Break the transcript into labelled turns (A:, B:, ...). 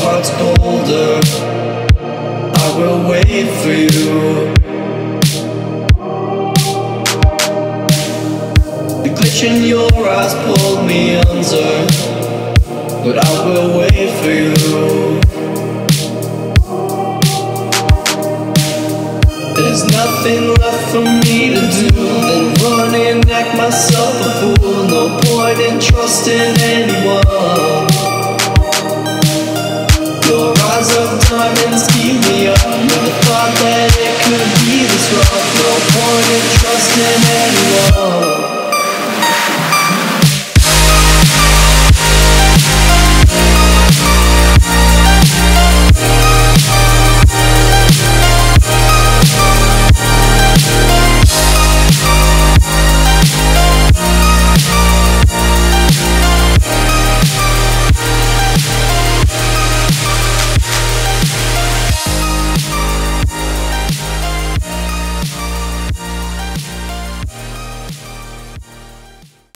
A: heart's colder, I will wait for you. The glitch in your eyes pulled me under, but I will wait for you. There's nothing left for me to do than run and act myself a fool. No point in trusting anyone.